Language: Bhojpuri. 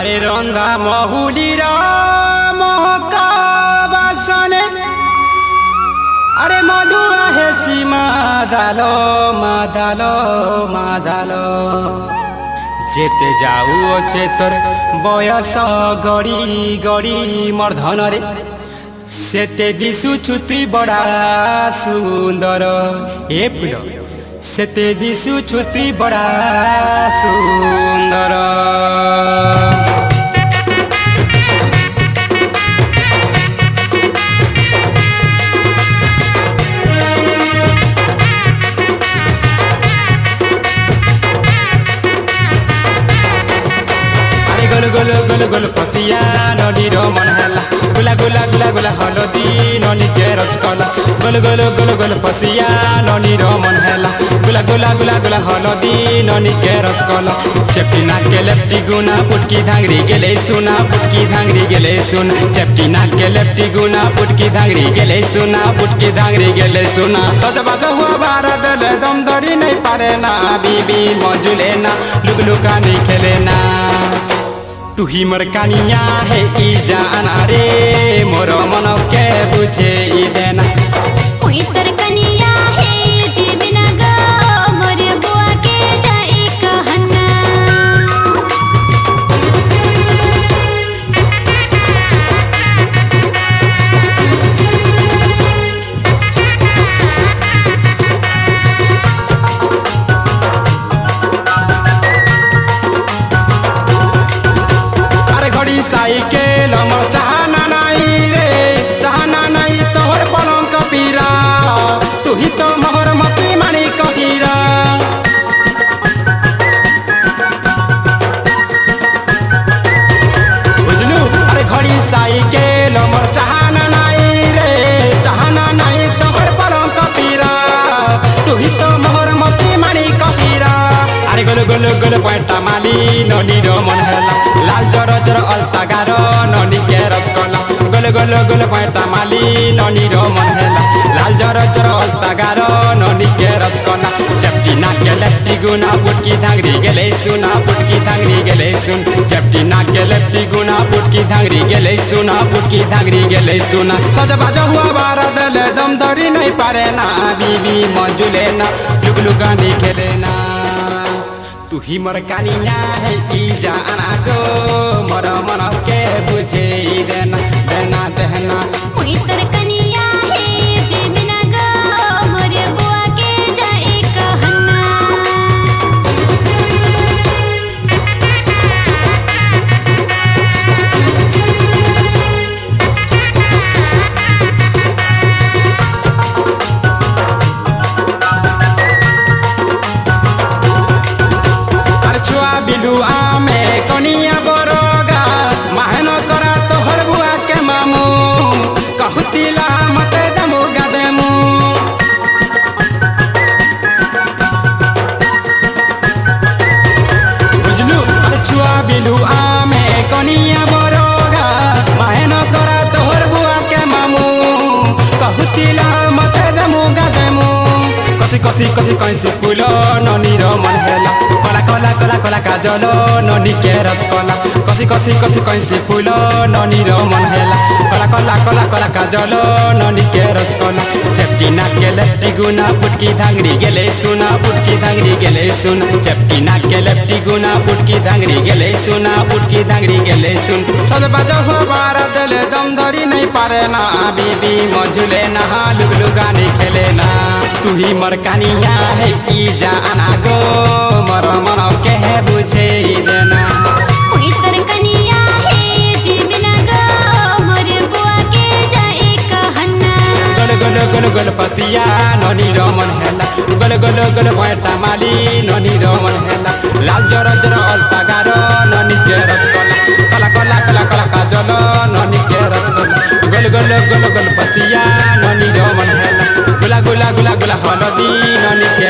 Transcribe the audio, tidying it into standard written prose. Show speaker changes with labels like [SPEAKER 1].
[SPEAKER 1] अरे रंगा महुली महका बासने अरे मधुआ हे सीमा दालो मादालो मादालो जेते जाऊ अच्छे तोर बयस गड़ी गड़ी मर्धन रे सेते दिशु छुती बड़ा सुंदर ए पुल सेते दिशु छुती बड़ा सुंदर। गोल गोल गोल गोल पसिया नदीर मन है गुला गुला गुला गुला हलदी ननी के रचकला गोल गोल गोल गोल पसिया नदीर मन है गुला गुला गुला गुला हलदी ननी के रचकला चेप्टी नाक के लेफ्टी गुना पुटकी धांगरी गेले सुना पुटकी धांगरी गेले सुन चेप्टी नाक के लेफ्टी गुना पुटकी धांगरी गेले सुना पुटकी धांगरी गेले सुना तज बाज हुआ भारत ले दम धरी नहीं पारे ना बीबी मजुले ना लुगलुका नहीं खेले ना तू ही मोर कानिया है ई जाना रे मोर मन के बुझे ई देना
[SPEAKER 2] ओई तर कनिया है जी बिना गो मोर बुआ के जाई कहना
[SPEAKER 1] साइकिल मोर चाहना नहीं रे चाहना नहीं तोहर पलंग कबीरा तू ही तो मोहर मती मानी कबीरा बुझलू अरे घड़ी साइकिल मोर चाहना नहीं रे चाहना नहीं तोहर पलंग कबीरा तू ही तो मोहर मती मानी कबीरा अरे गोल गोल गोल पैंटा माली नदी रो मन हेला लाल जर जर अलता गारो ननी के रचकला गोल गोल गोल पैंटा माली ननी रो मन हेला लाल जर जर अलता गारो ननी के रचकला चेप्टी नाक के लेफ्टी गुना पुटकी धांगरी गेले सुना पुटकी धांगरी गेले सुन चेप्टी नाक के लेफ्टी गुना पुटकी धांगरी गेले सुना पुटकी धांगरी गेले सुना सज बाज हुआ भारत ले दम धरी नहीं पारे ना बीबी मंजुले ना लुगलुका नहीं खेले ना तू ही मोर कानिया है ई जाना गो मोर मन के बुझे देना देना देना
[SPEAKER 2] ओई तर कनिया है जी बिना गो मोर बुआ के जाई कहना
[SPEAKER 1] बिलु आमे कनिया बरोगा महन करा तोहर बुआ के मामू कहतिला मते दमु गदेमु बुझलू अरे छुआ बिलु आमे कनिया बरोगा महन करा तोहर बुआ के मामू कहतिला मते दमु गदेमु कसी कसी कसी कैसी फूल ननी रो मन हेला कला कला कला कला काजल ननी के रचकला कसी कसी कसी कैसी फूल ननी रो मन हेला कला कला कला कला काजल ननी के रचकला चेप्टी नाक के लेफ्टी गुना पुटकी धांगरी गेले सुना पुटकी धांगरी गेले सुन चेप्टी नाक के लेफ्टी गुना पुटकी धांगरी गेले सुना पुटकी धांगरी गेले सुन सज बाज हो भारत ले दम धरी नहीं पारे ना बीबी मजुले ना लुगलुगा नहीं खेले ना तू ही मोर कानिया है ई जाना गो मोर मन के बुझे देना
[SPEAKER 2] ओई तर कनिया है जी बिना गो मोर बुआ के जाई कहना
[SPEAKER 1] गोल गोल गोल गोल पसिया ननी रो मन हेला गोल गोल गोल पैंटा माली ननी रो मन हेला लाल जर जर अलता गारो ननी के रचकला कला कला कला कला काजल ननी के रचकला गोल गोल गोल गोल पसिया ननी रो मन हेला गुला गुला गुला गुला हलदी ननी